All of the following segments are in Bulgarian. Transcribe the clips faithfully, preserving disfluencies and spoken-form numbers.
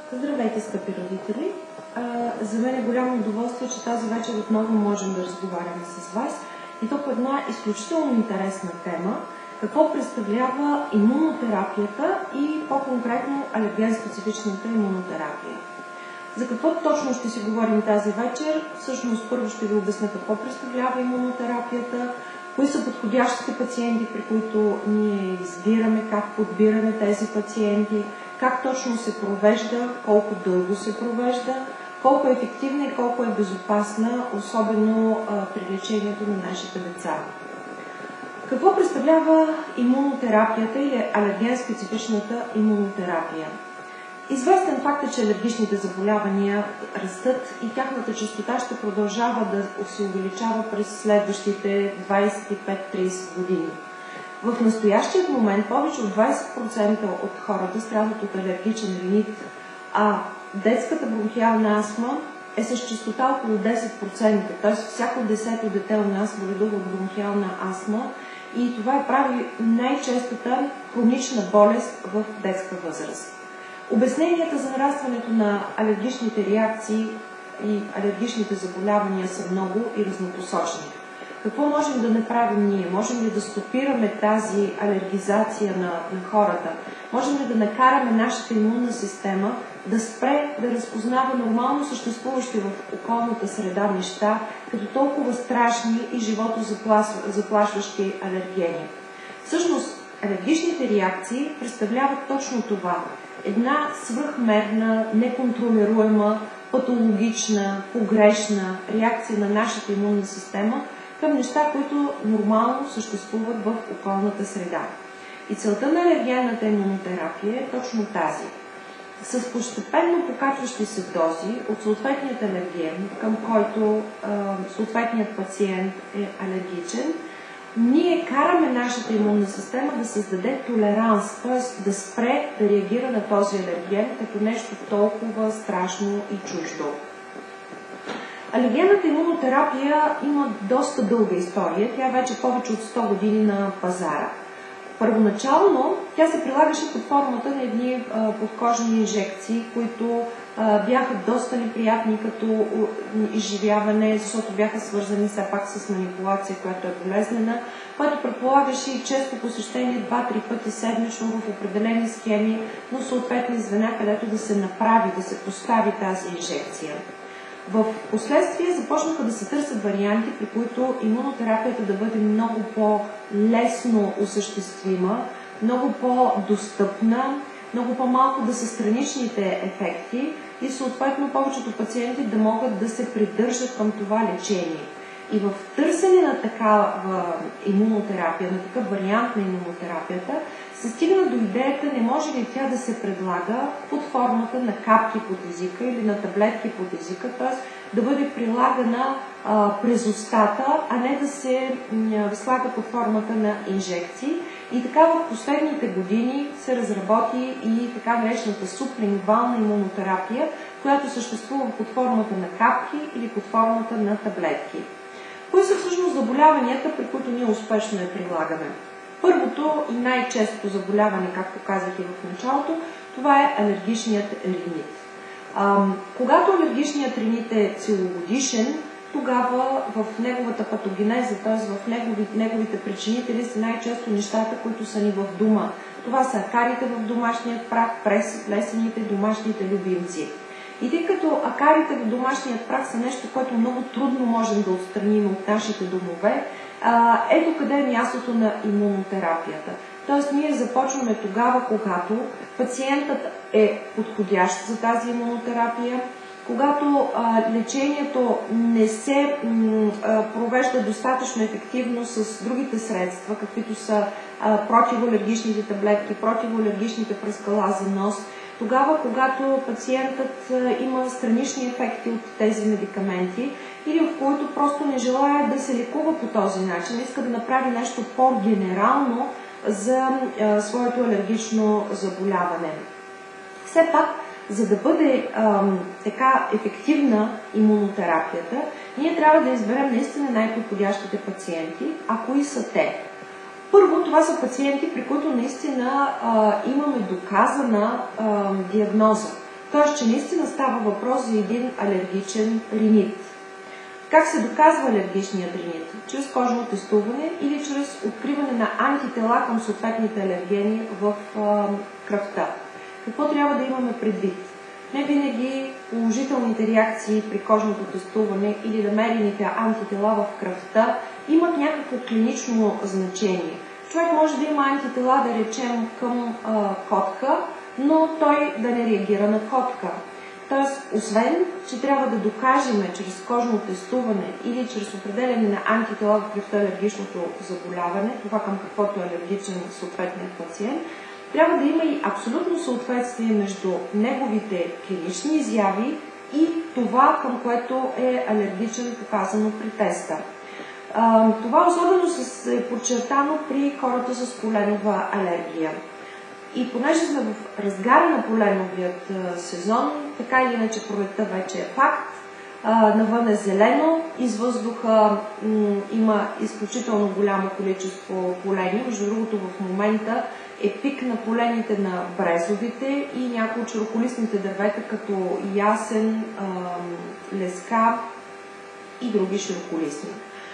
Здравейте, скъпи родители! За мен е голямо удоволствие, че тази вечер отново можем да разговаряме с вас и то по една изключително интересна тема. Какво представлява имунотерапията и по-конкретно алерген-специфичната имунотерапия. За какво точно ще си говорим тази вечер? Всъщност първо ще ви обясня какво представлява имунотерапията, кои са подходящите пациенти, при които ние избираме, как подбираме тези пациенти, как точно се провежда, колко дълго се провежда, колко е ефективна и колко е безопасна, особено а, при лечението на нашите деца. Какво представлява имунотерапията или алерген-специфичната имунотерапия? Известен факт е, че алергичните заболявания растат и тяхната честота ще продължава да се увеличава през следващите двадесет и пет до тридесет години. В настоящият момент повече от двадесет процента от хората страдат от алергичен ринит, а детската бронхиална астма е с честота около десет процента, т.е. всяко десето дете у нас боледува от бронхиална астма и това прави най-честата хронична болест в детска възраст. Обясненията за нарастването на алергичните реакции и алергичните заболявания са много и разнопосочни. Какво можем да направим ние? Можем ли да стопираме тази алергизация на, на хората? Можем ли да накараме нашата имунна система да спре да разпознава нормално съществуващи в околната среда неща, като толкова страшни и живото заплашващи алергени? Всъщност, алергичните реакции представляват точно това. Една свръхмерна, неконтролируема, патологична, погрешна реакция на нашата имунна система към неща, които нормално съществуват в околната среда. И целта на алергенната имунотерапия е точно тази. С постепенно покачващи се дози от съответният алерген, към който а, съответният пациент е алергичен, ние караме нашата имунна система да създаде толеранс, т.е. да спре да реагира на този алерген като нещо толкова страшно и чуждо. Алергенната имунотерапия има доста дълга история. Тя е вече повече от сто години на пазара. Първоначално тя се прилагаше под формата на едни а, подкожни инжекции, които а, бяха доста неприятни като изживяване, защото бяха свързани все пак с манипулация, която е болезнена, което предполагаше и често посещение два-три пъти седмично в определени схеми, но съответни звена, където да се направи, да се постави тази инжекция. В последствие започнаха да се търсят варианти, при които имунотерапията да бъде много по-лесно осъществима, много по-достъпна, много по-малко да са страничните ефекти и съответно повечето пациенти да могат да се придържат към това лечение. И в търсене на такава имунотерапия, на такъв вариант на имунотерапията, се стигна до идеята, не може ли тя да се предлага под формата на капки под езика или на таблетки под езика, т.е. да бъде прилагана а, през устата, а не да се м, слага под формата на инжекции. И така в последните години се разработи и така наречената сублингвална имунотерапия, която съществува под формата на капки или под формата на таблетки. Кои са всъщност заболяванията, при които ние успешно я прилагаме? Първото и най-честото заболяване, както казах и в началото, това е алергичният ринит. А, когато алергичният ринит е целогодишен, тогава в неговата патогенеза, т.е. в негови, неговите причинители са най-често нещата, които са ни в дома. Това са акарите в домашният прах, плесените, домашните любимци. И тъй като акарите в домашният прах са нещо, което много трудно можем да отстраним от нашите домове, ето къде е мястото на имунотерапията. Тоест ние започваме тогава, когато пациентът е подходящ за тази имунотерапия, когато а, лечението не се м, а, провежда достатъчно ефективно с другите средства, каквито са а, противоалергичните таблетки, противоалергичните пръскала за нос, тогава, когато пациентът има странични ефекти от тези медикаменти или в които просто не желая да се лекува по този начин, иска да направи нещо по-генерално за а, своето алергично заболяване. Все пак, за да бъде а, така ефективна имунотерапията, ние трябва да изберем наистина най-подходящите пациенти, а кои са те? Първо, това са пациенти, при които наистина а, имаме доказана а, диагноза. Тоест, че наистина става въпрос за един алергичен ринит. Как се доказва алергичният ринит? Чрез кожно тестуване или чрез откриване на антитела към съответните алергени в а, кръвта. Какво трябва да имаме предвид? Не винаги положителните реакции при кожното тестуване или намерените антитела в кръвта имат някакво клинично значение. Човек може да има антитела, да речем, към а, котка, но той да не реагира на котка. Тоест, освен, че трябва да докажем чрез кожно тестуване или чрез определяне на антитела в кръвта алергичното заболяване, това към каквото е алергичен съответният пациент, трябва да има и абсолютно съответствие между неговите клинични изяви и това, към което е алергичен, показано при теста. Това особено е подчертано при хората с поленова алергия. И понеже сме в разгара на поленовият сезон, така или иначе пролетта вече е факт, навън е зелено, из въздуха има изключително голямо количество полени. Между другото, в момента е пик на полените на брезовите и някои от широколистните дървета, като ясен, леска и други широколистни.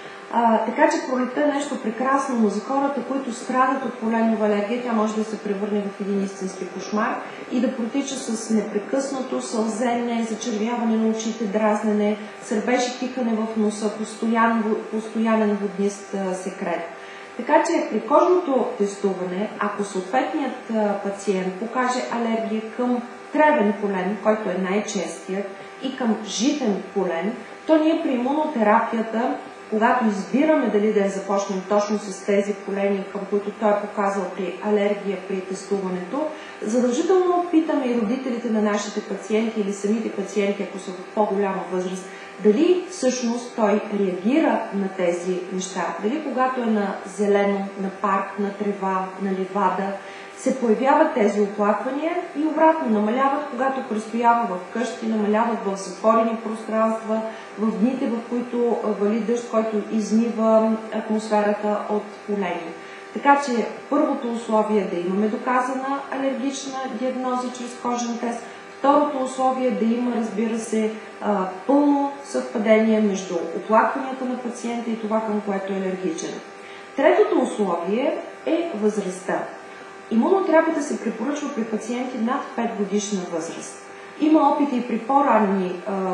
А, така че пролетта е нещо прекрасно, но за хората, които страдат от поленова алергия, тя може да се превърне в един истински кошмар и да протича с непрекъснато сълзене, зачервяване на очите, дразнене, сърбеж и тикане в носа, постоян, постоянен воднист секрет. Така че при кожното тестуване, ако съответният пациент покаже алергия към тревен полен, който е най-честият, и към житен полен, то ние при имунотерапията, когато избираме дали да я започнем точно с тези полени, към които той е показал при алергия при тестуването, задължително питаме и родителите на нашите пациенти или самите пациенти, ако са в по-голяма възраст, дали всъщност той реагира на тези неща. Дали когато е на зелено, на парк, на трева, на ливада, се появяват тези оплаквания и обратно намаляват, когато престоява в къщи, намаляват в затворени пространства, в дните, в които вали дъжд, който измива атмосферата от полени. Така че първото условие е да имаме доказана алергична диагноза чрез кожен тест. Второто условие е да има, разбира се, пълно съвпадение между оплакванията на пациента и това, към което е алергичен. Третото условие е възрастта. Имунотерапията се препоръчва при пациенти над пет годишна възраст. Има опити и при по-ранни,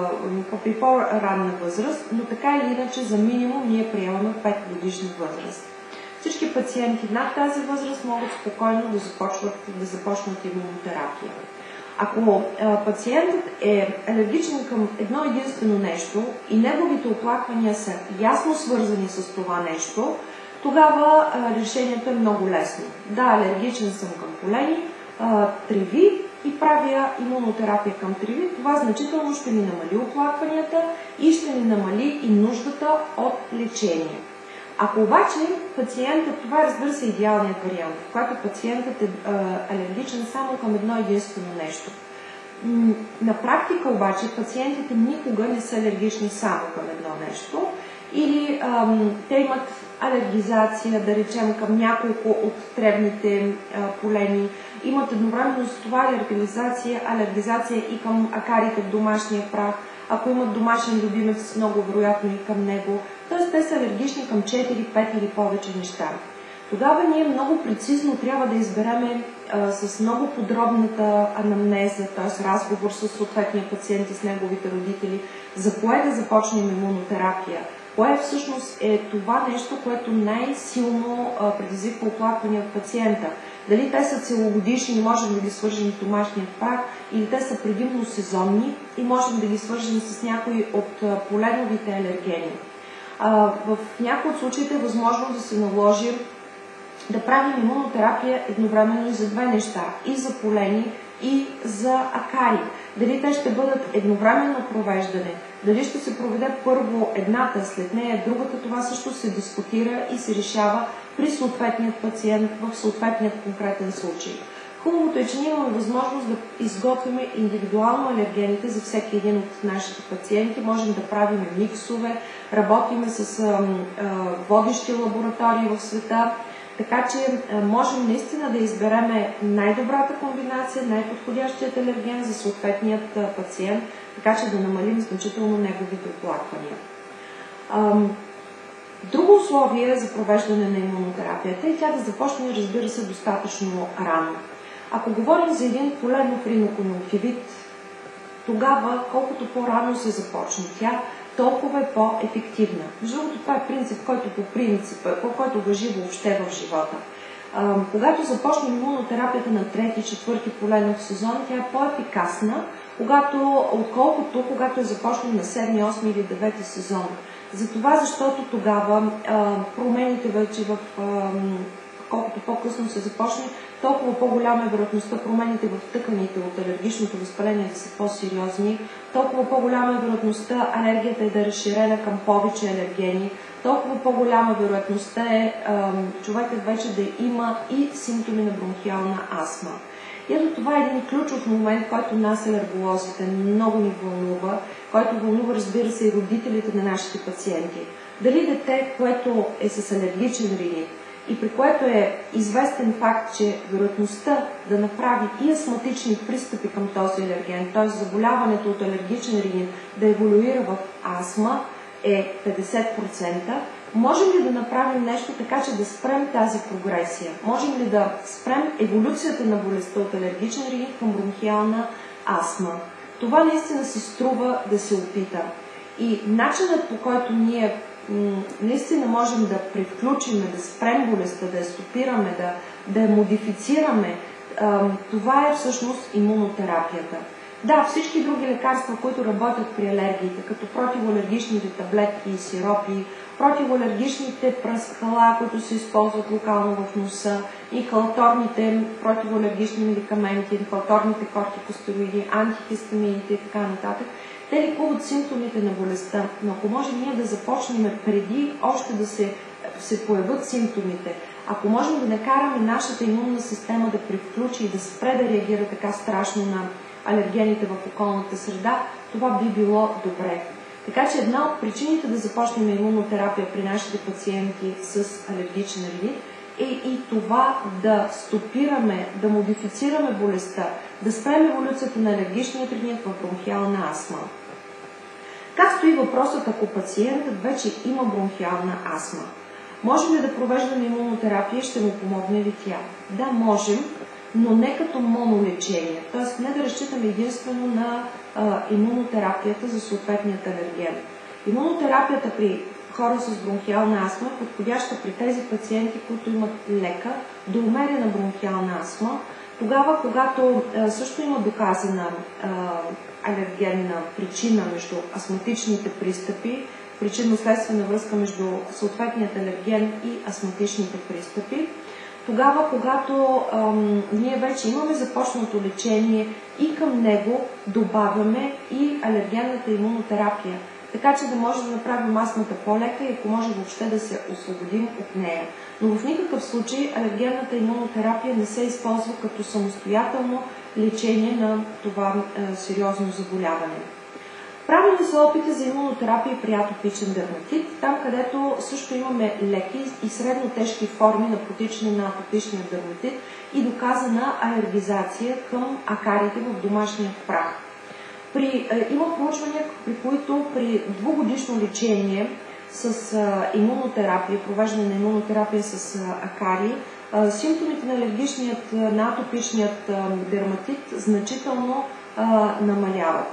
при по-ранна възраст, но така или иначе за минимум ние приемаме пет годишна възраст. Всички пациенти над тази възраст могат спокойно да започнат, да започнат имунотерапия. Ако пациентът е алергичен към едно единствено нещо и неговите оплаквания са ясно свързани с това нещо, тогава а, решението е много лесно. Да, алергичен съм към полени, а, треви и правя имунотерапия към треви. Това значително ще ни намали оплакванията и ще ни намали и нуждата от лечение. Ако обаче пациентът, това е, разбира се, идеалният вариант, в който пациентът е а, алергичен само към едно единствено нещо. На практика обаче пациентите никога не са алергични само към едно нещо или ам, те имат алергизация, да речем, към няколко от тревните а, полени. Имат едновременно с това алергизация, алергизация и към акарите в домашния прах. Ако имат домашен любимец, много вероятно и към него. Т.е. те са алергични към четири, пет или повече неща. Тогава ние много прецизно трябва да избереме а, с много подробната анамнеза, т.е. разговор с съответния пациент и с неговите родители, за кое да започнем имунотерапия. Кое всъщност е това нещо, което най-силно предизвиква оплаквания от пациента. Дали те са целогодишни и можем да ги свържем с домашния прах, или те са предимно сезонни и можем да ги свържем с някои от поленовите алергени. В някои от случаите е възможно да се наложи да правим имунотерапия едновременно и за две неща. И за полени, и за акари. Дали те ще бъдат едновременно провеждане, дали ще се проведе първо едната, след нея другата, това също се дискутира и се решава при съответният пациент в съответният конкретен случай. Хубавото е, че ние имаме възможност да изготвяме индивидуално алергените за всеки един от нашите пациенти. Можем да правим миксове, работиме с а, а, водещи лаборатории в света, Така че можем наистина да избереме най-добрата комбинация, най-подходящият алерген за съответният пациент, така че да намалим значително неговите оплаквания. Друго условие за провеждане на имунотерапията е тя да започне, разбира се, достатъчно рано. Ако говорим за един поленов риноконюнктивит, тогава колкото по-рано се започне тя, толкова е по-ефективна. Между другото, това е принцип, който по принцип, по който важи въобще в живота. А, когато започнем имунотерапията на трети, четвърти поленов сезон, тя е по-ефикасна, когато, отколкото когато е започнем на седми, осми или девети сезон. Затова, защото тогава а, промените вече в а, колкото по-късно се започне, толкова по-голяма е вероятността промените в тъканите от алергичното възпаление да са по-сериозни, толкова по-голяма е вероятността алергията е да е разширена към повече алергени, толкова по-голяма вероятността е а, човекът вече да има и симптоми на бронхиална астма. И ето това е един ключов момент, който нас алерголозите много ни вълнува, който вълнува, разбира се, и родителите на нашите пациенти. Дали дете, което е с алергичен ринит и при което е известен факт, че вероятността да направи и астматични пристъпи към този алерген, т.е. заболяването от алергичен ринит да еволюира в астма, е петдесет процента, можем ли да направим нещо така, че да спрем тази прогресия? Можем ли да спрем еволюцията на болестта от алергичен ринит към бронхиална астма? Това наистина си струва да се опита. И начинът, по който ние наистина можем да превключим, да спрем болестта, да я стопираме, да, да я модифицираме, това е всъщност имунотерапията. Да, всички други лекарства, които работят при алергиите, като противоалергичните таблетки и сиропи, противоалергичните пръскала, които се използват локално в носа, инхалаторните противоалергични медикаменти, инхалаторните кортикостероиди, антихистамините и така нататък, те лекуват симптомите на болестта, но ако може ние да започнем преди още да се, се появят симптомите, ако можем да накараме нашата имунна система да превключи и да спре да реагира така страшно на алергените в околната среда, това би било добре. Така че една от причините да започнем имунотерапия при нашите пациенти с алергичен ринит е и това да стопираме, да модифицираме болестта, да спрем еволюцията на алергичния ринит в бронхиална астма. Как стои въпросът, ако пациентът вече има бронхиална астма? Можем ли да провеждаме имунотерапия и ще му помогне ли тя? Да, можем, но не като монолечение, т.е. не да разчитаме единствено на а, имунотерапията за съответният алерген. Имунотерапията при хора с бронхиална астма е подходяща при тези пациенти, които имат лека до умерена бронхиална астма, тогава, когато а, също има доказана а, алергенна причина между астматичните пристъпи, причинно-следствена връзка между съответният алерген и астматичните пристъпи, тогава, когато ам, ние вече имаме започнато лечение и към него добавяме и алергенната имунотерапия, така че да може да направим астмата по-лека и ако може въобще да се освободим от нея. Но в никакъв случай алергенната имунотерапия не се използва като самостоятелно лечение на това е, сериозно заболяване. Правени са опити за имунотерапия при атопичен дерматит, там където също имаме леки и средно тежки форми на протичане на атопичния дерматит и доказана алергизация към акарите в домашния прах. При, е, има проучвания, при които при двугодишно лечение с а, имунотерапия, провеждане на имунотерапия с а, акари, а, симптомите на алергичният, на атопичният а, дерматит значително а, намаляват.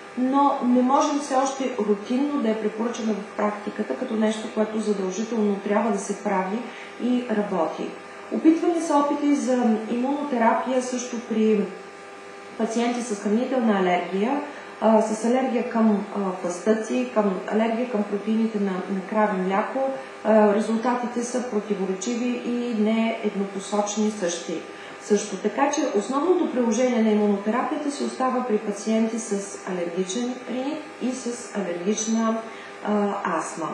Но не можем все още рутинно да я препоръчаме в практиката като нещо, което задължително трябва да се прави и работи. Опитвани са опити за имунотерапия също при пациенти с хранителна алергия, а, с алергия към а, пастъци, към алергия към протеините на, на крави мляко. А, резултатите са противоречиви и не еднопосочни същи. Също така, че основното приложение на имунотерапията се остава при пациенти с алергичен ринит и с алергична а, астма.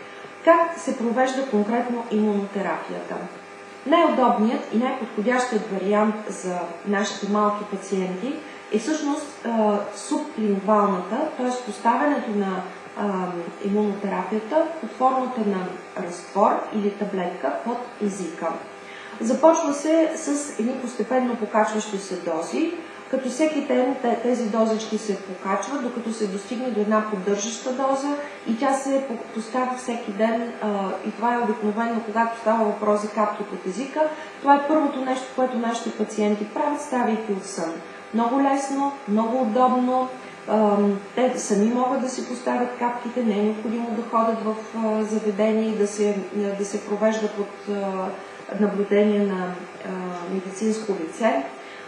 Как се провежда конкретно имунотерапията? Най-удобният и най-подходящият вариант за нашите малки пациенти е всъщност а, сублингвалната, т.е. поставянето на а, имунотерапията под формата на разтвор или таблетка под езика. Започва се с едни постепенно покачващи се дози, като всеки ден тези дозички се покачват, докато се достигне до една поддържаща доза и тя се поставя всеки ден, и това е обикновено, когато става въпрос за капки под езика. Това е първото нещо, което нашите пациенти правят, ставайки от сън. Много лесно, много удобно. Те сами могат да си поставят капките, не е необходимо да ходят в заведение и да се, да се провежда под наблюдение на медицинско лице.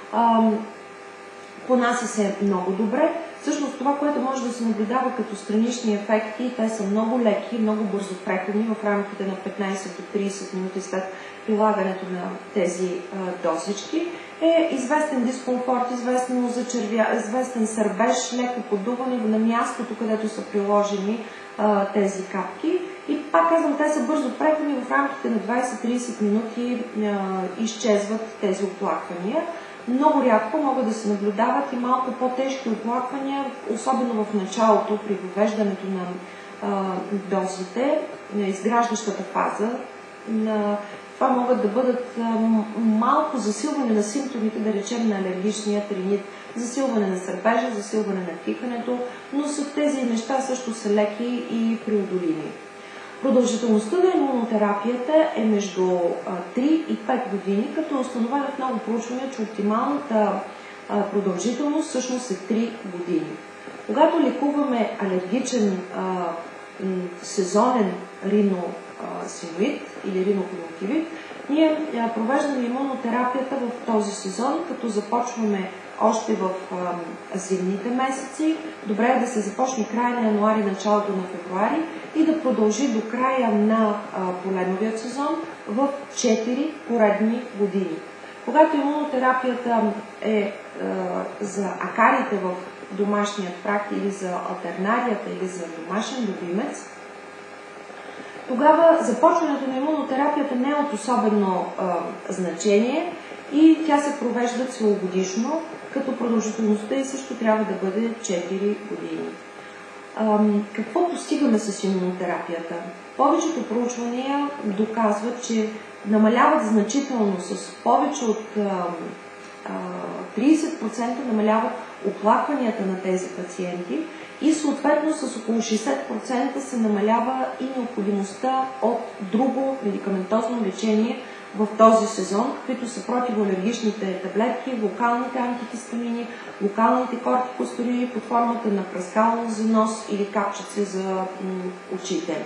Понася се много добре. Всъщност това, което може да се наблюдава като странични ефекти, те са много леки, много бързо преходни в рамките на петнайсет до трийсет минути след прилагането на тези а, дозички, е известен дискомфорт, известно зачервя, известен сърбеж, леко подуване на мястото, където са приложени а, тези капки. И пак казвам, те са бързо преходни, в рамките на двайсет до трийсет минути а, изчезват тези оплаквания. Много рядко могат да се наблюдават и малко по-тежки оплаквания, особено в началото при въвеждането на а, дозите, на изграждащата фаза. На... Това могат да бъдат а, малко засилване на симптомите, да речем на алергичния ринит, засилване на сърбежа, засилване на кихането, но с тези неща също са леки и преодолими. Продължителността на имунотерапията е между три и пет години, като е установено в много проучвания, че оптималната продължителност всъщност е три години. Когато лекуваме алергичен а, сезонен риносинуит или риноконюнктивит, ние провеждаме имунотерапията в този сезон, като започваме още в а, зимните месеци. Добре е да се започне края на януари, началото на февруари и да продължи до края на а, поленовия сезон в четири поредни години. Когато имунотерапията е а, за акарите в домашния тракт или за алтернарията или за домашен любимец, тогава започването на имунотерапията не е от особено а, значение и тя се провежда целогодишно, като продължителността и също трябва да бъде четири години. А, какво постигаме с имунотерапията? Повечето проучвания доказват, че намаляват значително с повече от а, а, трийсет процента намаляват оплакванията на тези пациенти и съответно с около шейсет процента се намалява и необходимостта от друго медикаментозно лечение в този сезон, каквито са противоалергичните таблетки, локалните антихистамини, локалните кортикостероиди под формата на пръскал за нос или капчици за очите.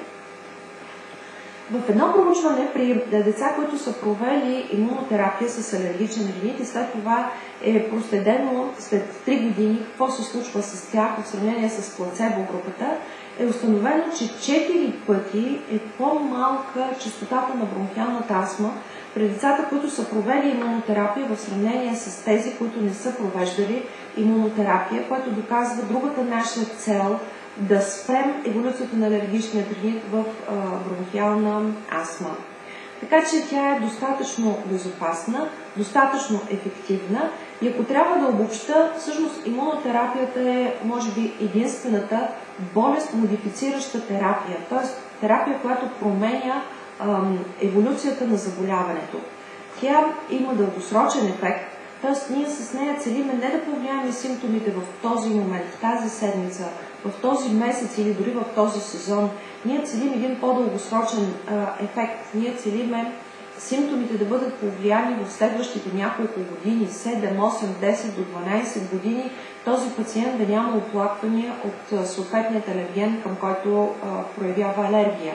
В едно проучване при деца, които са провели имунотерапия с алергичен ринит и след това е проследено след три години какво се случва с тях в сравнение с плацебо групата, е установено, че четири пъти е по-малка честотата на бронхиалната астма при децата, които са провели имунотерапия в сравнение с тези, които не са провеждали имунотерапия, което доказва другата наша цел да спрем еволюцията на алергичния ринит в а, бронхиална астма. Така че тя е достатъчно безопасна, достатъчно ефективна и ако трябва да обобща, всъщност имунотерапията е, може би, единствената болест-модифицираща терапия, т.е. терапия, която променя ам, еволюцията на заболяването. Тя има дългосрочен ефект, т.е. ние с нея целиме не да повлияем симптомите в този момент, в тази седмица, в този месец или дори в този сезон. Ние целим един по-дългосрочен ефект. Ние целиме симптомите да бъдат повлияни в следващите няколко години, седем, осем, десет до дванайсет години, този пациент да няма оплаквания от съответният алерген, към който а, проявява алергия.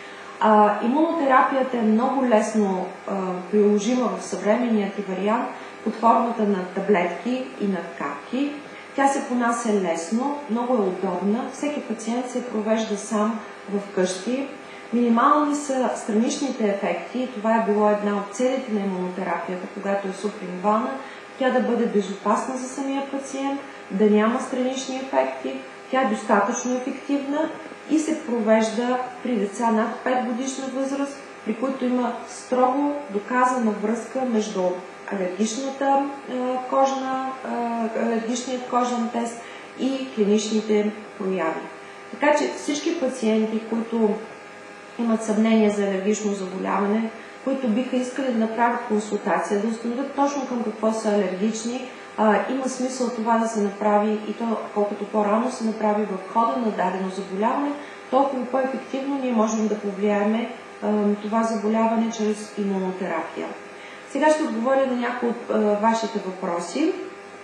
А, имунотерапията е много лесно а, приложима в съвременният и вариант под формата на таблетки и на капки. Тя се понася лесно, много е удобна, всеки пациент се провежда сам в къщи. Минимални са страничните ефекти, това е било една от целите на имунотерапията, когато е субклинивална, тя да бъде безопасна за самия пациент, да няма странични ефекти, тя е достатъчно ефективна и се провежда при деца над пет годишна възраст, при които има строго доказана връзка между алергичната кожна, алергичният кожен тест и клиничните прояви. Така че всички пациенти, които имат съмнение за алергично заболяване, които биха искали да направят консултация, да установят точно към какво са алергични, а, има смисъл това да се направи и то колкото по-рано се направи в хода на дадено заболяване, толкова по-ефективно ние можем да повлияем а, това заболяване чрез имунотерапия. Сега ще отговоря на някои от а, вашите въпроси.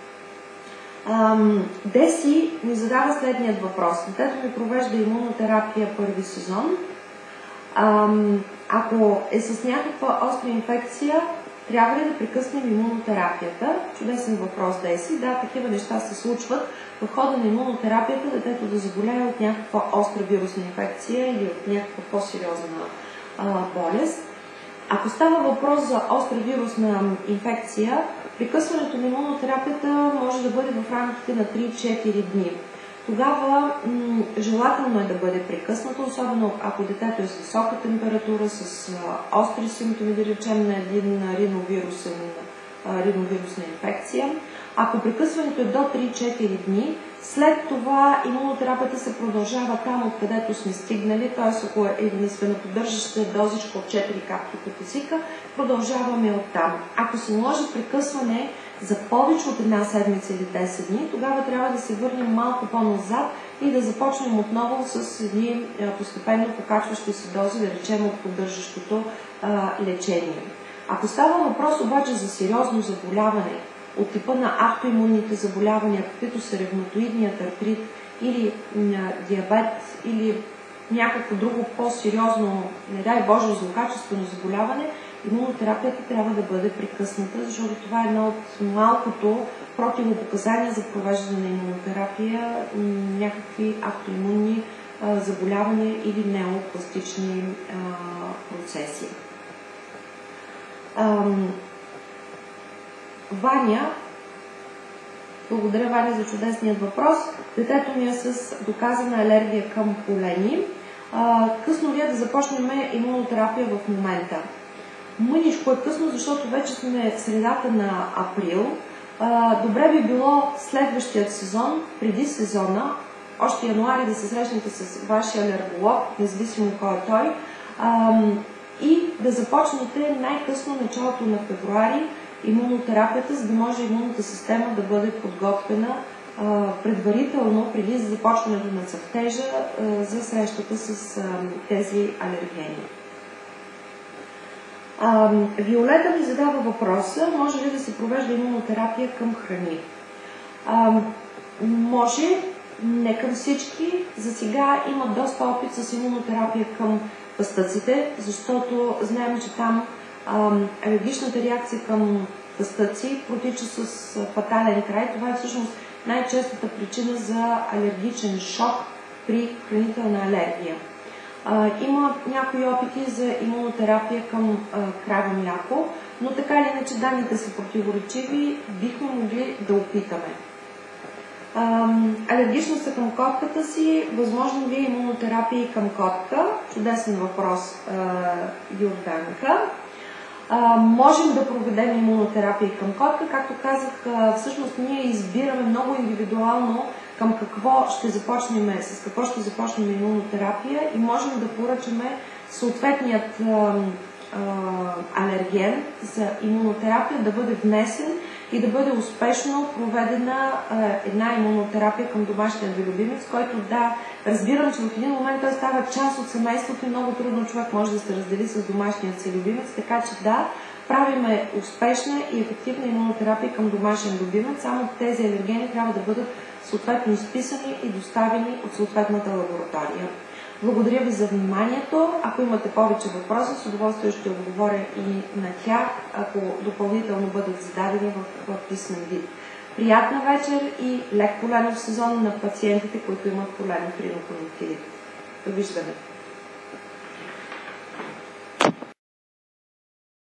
Ам, Деси ми задава следният въпрос. Детето ми провежда имунотерапия първи сезон. Ам, ако е с някаква остра инфекция, трябва ли да прекъснем имунотерапията? Чудесен въпрос, Деси. Да, такива неща се случват. В хода на имунотерапията детето да заболее от някаква остра вирусна инфекция или от някаква по-сериозна а, болест. Ако става въпрос за остра вирусна инфекция, прекъсването на имунотерапията може да бъде в рамките на три-четири дни. Тогава м- желателно е да бъде прекъснато, особено ако детето е с висока температура, с а, остри симптоми, да речем на един риновирусен, а, риновирусна инфекция. Ако прекъсването е до три-четири дни, след това имунотерапията се продължава там, откъдето сме стигнали, т.е. ако е на поддържаща дозичка от четири капки по езика, продължаваме оттам. Ако се наложи прекъсване за повече от една седмица или десет дни, тогава трябва да се върнем малко по-назад и да започнем отново с едни постепенно покачващи се дози, да речем от поддържащото а, лечение. Ако става въпрос обаче за сериозно заболяване, от типа на автоимунните заболявания, каквито са ревматоидният артрит или диабет или някакво друго по-сериозно, не дай Боже, злокачествено заболяване, имунотерапията трябва да бъде прекъсната, защото това е едно от малкото противопоказания за провеждане на имунотерапия, някакви автоимунни а, заболявания или неопластични а, процеси. Ам... Ваня, благодаря, Ваня, за чудесният въпрос. Детето ми е с доказана алергия към полени. А, късно ли е да започнем имунотерапия в момента? Мъничко е късно, защото вече сме в средата на април. А, добре би било следващият сезон, преди сезона, още януари да се срещнете с вашия алерголог, независимо кой е той, а, и да започнете най-късно началото на февруари имунотерапията, за да може имунната система да бъде подготвена а, предварително, преди започването на цъфтежа, а, за срещата с а, тези алергени. А, Виолета ми задава въпроса, може ли да се провежда имунотерапия към храни? А, може, не към всички. За сега има доста опит с имунотерапия към пъстъците, защото знаем, че там алергичната реакция към пъстъци протича с фатален край. Това е всъщност най-честата причина за алергичен шок при хранителна алергия. А, има някои опити за имунотерапия към а, крава мляко, но така или иначе данните са противоречиви, бихме могли да опитаме. А, алергична са към котката си, възможно ли е имунотерапия към котка? Чудесен въпрос, а, Йорданка. А, можем да проведем имунотерапия към котка. Както казах, а, всъщност ние избираме много индивидуално към какво ще започнем, с какво ще започнем имунотерапия и можем да поръчаме съответният а, а, алерген за имунотерапия да бъде внесен и да бъде успешно проведена а, една имунотерапия към домашния ви любимец, който да, разбирам, че в един момент той става част от семейството и много трудно човек може да се раздели с домашният си любимец, така че да, правиме успешна и ефективна имунотерапия към домашен любимец, само тези алергени трябва да бъдат съответно изписани и доставени от съответната лаборатория. Благодаря ви за вниманието. Ако имате повече въпроси, с удоволствие ще отговоря и на тях, ако допълнително бъдат зададени в, в писмен вид. Приятна вечер и лек поленов сезон на пациентите, които имат поленов риноконъюнктивит. Довиждане!